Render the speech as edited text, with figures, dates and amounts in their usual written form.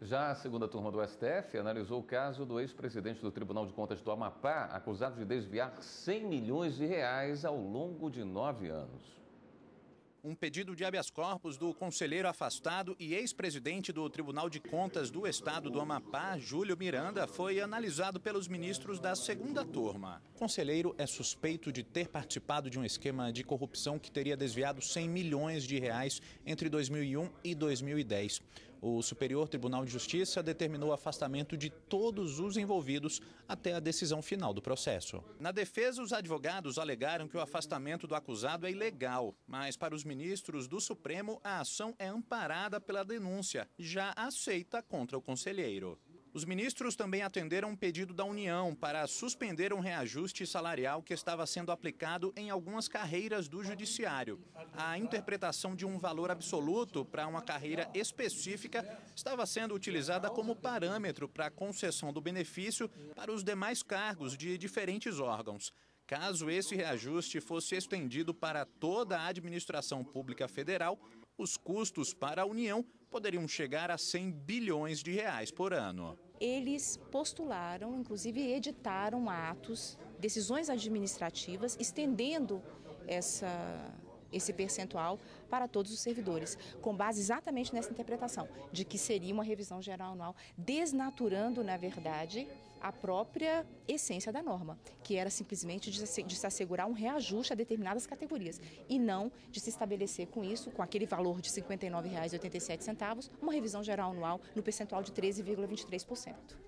Já a segunda turma do STF analisou o caso do ex-presidente do Tribunal de Contas do Amapá, acusado de desviar 100 milhões de reais ao longo de 9 anos. Um pedido de habeas corpus do conselheiro afastado e ex-presidente do Tribunal de Contas do Estado do Amapá, Júlio Miranda, foi analisado pelos ministros da segunda turma. O conselheiro é suspeito de ter participado de um esquema de corrupção que teria desviado 100 milhões de reais entre 2001 e 2010. O Superior Tribunal de Justiça determinou o afastamento de todos os envolvidos até a decisão final do processo. Na defesa, os advogados alegaram que o afastamento do acusado é ilegal, mas para os ministros do Supremo, a ação é amparada pela denúncia, já aceita contra o conselheiro. Os ministros também atenderam um pedido da União para suspender um reajuste salarial que estava sendo aplicado em algumas carreiras do Judiciário. A interpretação de um valor absoluto para uma carreira específica estava sendo utilizada como parâmetro para a concessão do benefício para os demais cargos de diferentes órgãos. Caso esse reajuste fosse estendido para toda a administração pública federal, os custos para a União poderiam chegar a 100 bilhões de reais por ano. Eles postularam, inclusive editaram atos, decisões administrativas, estendendo esse percentual para todos os servidores, com base exatamente nessa interpretação, de que seria uma revisão geral anual, desnaturando, na verdade, a própria essência da norma, que era simplesmente de se assegurar um reajuste a determinadas categorias, e não de se estabelecer com isso, com aquele valor de R$ 59,87, uma revisão geral anual no percentual de 13,23%.